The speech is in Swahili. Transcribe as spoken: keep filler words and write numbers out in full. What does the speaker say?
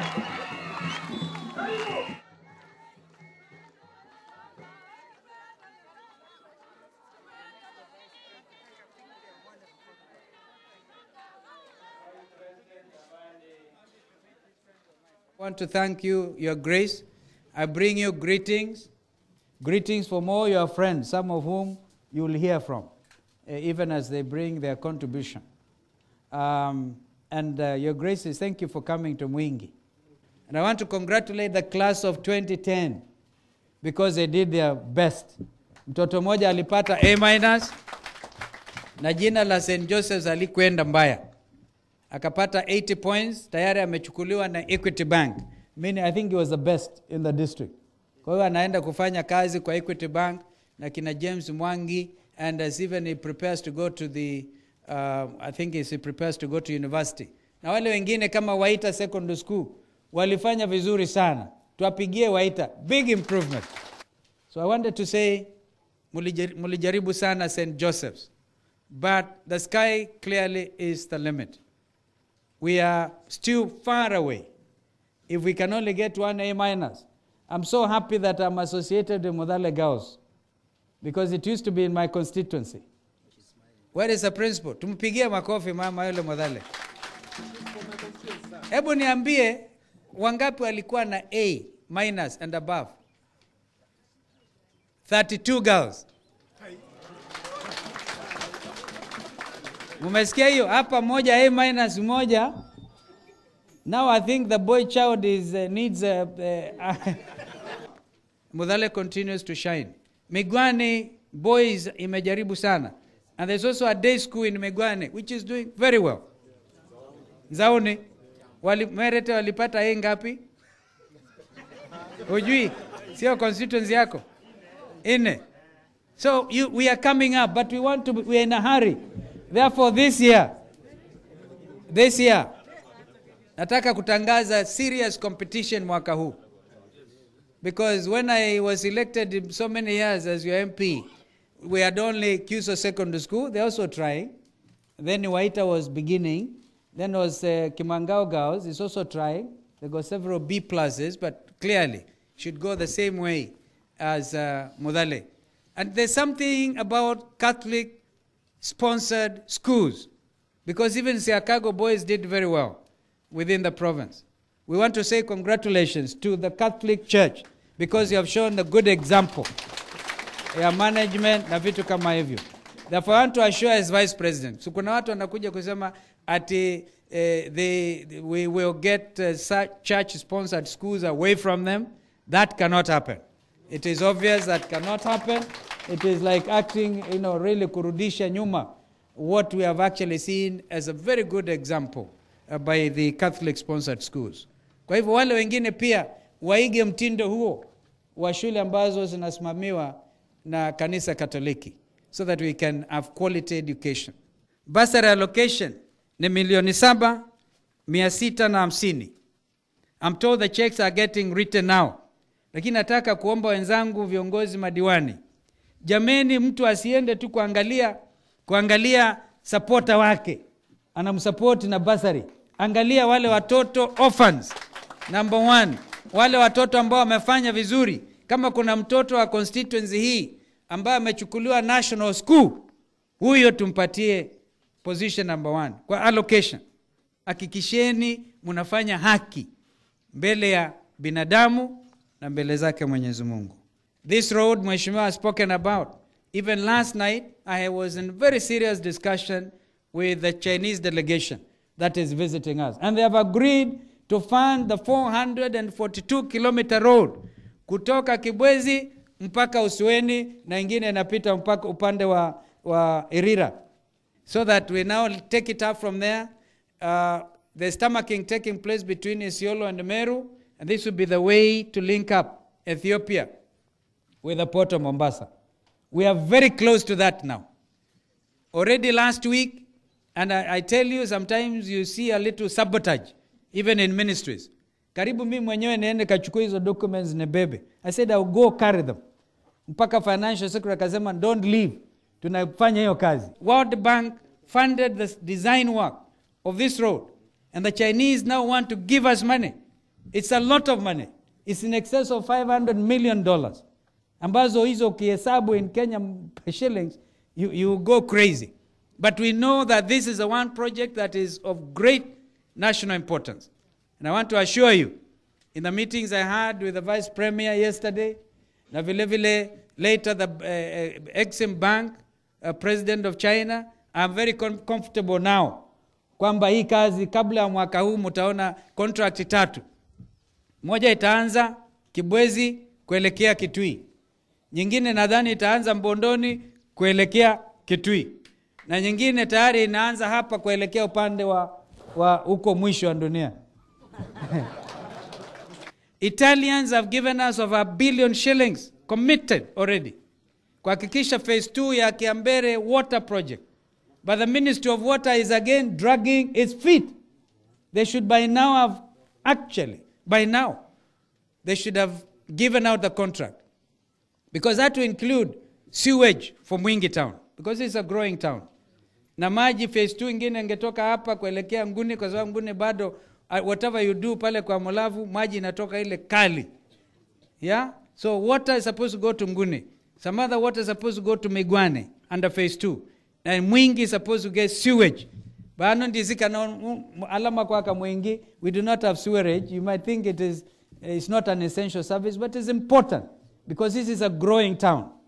I want to thank you, Your Grace. I bring you greetings. Greetings from all your friends, some of whom you will hear from, uh, even as they bring their contribution. Um, and uh, Your Graces, thank you for coming to Mwingi. And I want to congratulate the class of twenty ten because they did their best. Mtoto moja alipata A minus, na jina la Saint Joseph's alikwenda mbaya. Akapata eighty points, tayari amechukuliwa na Equity Bank. Meaning, I think he was the best in the district. Kwa hiyo anaenda kufanya kazi kwa Equity Bank na kina James Mwangi, and as even he prepares to go to the, uh, I think he prepares to go to university. Na wale wengine kama Waita Secondary School, walifanya vizuri sana. Tuwapigie Waita, big improvement. So I wanted to say, mulijaribu sana Saint Joseph's, but the sky clearly is the limit. We are still far away. If we can only get one A minus. I'm so happy that I'm associated with Mudale Girls, because it used to be in my constituency. Where is the principal? Tumpigie makofi mama yule Mudale. Hebu niambie, wangapi walikuwa na A minus and above? thirty-two girls. Mumesikia hiyo? Hapa moja A minus moja. Now I think the boy child is uh, needs a uh, uh, Mudale continues to shine. Migwani boys imejaribu sana. And there's also a day school in Migwani which is doing very well. Nzaoni wali merete walipata A ngapi? Hujui? Sio constituency yako. Ine. So you, we are coming up, but we want to, we are in a hurry. Therefore this year, this year, nataka kutangaza serious competition mwaka huu. Because when I was elected in so many years as your M P, we had only Kuso Secondary School, they're also trying. Then Waita was beginning. Then was uh, Kimangao Girls, is also trying. They got several B pluses, but clearly should go the same way as uh, Mudale. And there's something about Catholic-sponsored schools, because even Siakago boys did very well within the province. We want to say congratulations to the Catholic Church, because you have shown a good example. Ya management na vitu kama hivyo. Therefore, I want to assure as Vice President, so kuna watu wanakuja kusema ati uh, they, we will get uh, church-sponsored schools away from them. That cannot happen. It is obvious that cannot happen. It is like acting, you know, really kurudisha nyuma what we have actually seen as a very good example uh, by the Catholic-sponsored schools. Kwa hivyo wale wengine pia waige mtindo huo wa shule ambazo zinasimamiwa na kanisa Katoliki, so that we can have quality education. Bursary allocation ni milioni saba mia sita na hamsini. I'm told the checks are getting written now. Lakini nataka kuomba wenzangu viongozi madiwani, jameni, mtu asiende tu kuangalia kuangalia supporter wake anamsupport na bursary. Angalia wale watoto orphans, number one, wale watoto ambao wamefanya vizuri. Kama kuna mtoto wa constituency hii ambaye amechukuliwa national school, huyo tumpatie position number one kwa allocation. Hakikisheni mnafanya haki mbele ya binadamu na mbele zake Mwenyezi Mungu. This road Mheshimiwa has spoken about. Even last night I was in very serious discussion with the Chinese delegation that is visiting us, and they have agreed to fund the four hundred forty-two kilometer road kutoka Kibwezi mpaka Usweni na ingine inapita mpaka upande wa, wa Irira, so that we now take it up from there. Uh, there's stomaching taking place between Isiolo and Meru, and this would be the way to link up Ethiopia with the port of Mombasa. We are very close to that now. Already last week, and I, I tell you, sometimes you see a little sabotage, even in ministries. Karibu mimi mwenyewe niende kachukua hizo documents nebebe. I said I'll go carry them. Mpaka financial secretary akasema don't leave. Tunafanya hiyo kazi. World Bank funded the design work of this road, and the Chinese now want to give us money It's a lot of money. It's in excess of five hundred million dollars. Ambazo hizo ukihesabu in Kenya shillings, you, you go crazy. But we know that this is a one project that is of great national importance. And I want to assure you, in the meetings I had with the Vice Premier yesterday, na vile vile later the uh, Exim Bank, uh, President of China, I'm very com comfortable now. Kwamba hii kazi kabla ya mwaka huu mtaona contract tatu. Moja itaanza Kibwezi kuelekea Kitui. Nyingine nadhani itaanza Mbondoni kuelekea Kitui. Na nyingine tayari inaanza hapa kuelekea upande wa wa huko mwisho wa dunia. Italians have given us over a billion shillings committed already. Kuhakikisha phase two ya Kiambere water project. But the Ministry of Water is again dragging its feet. They should by now have, actually, by now, they should have given out the contract. Because that will include sewage for Mwingi town. Because it's a growing town. Na maji phase two ingine ingetoka hapa kuelekea Nguni kwa sababu Nguni bado, whatever you do pale kwa Molavu, maji inatoka ile kali. Yeah? So water is supposed to go to Nguni. Some other water is supposed to go to Migwane under phase two. And Mwingi is supposed to get sewage. But alama kwa Mwingi, we do not have sewerage. You might think it is it's not an essential service, but it's important because this is a growing town.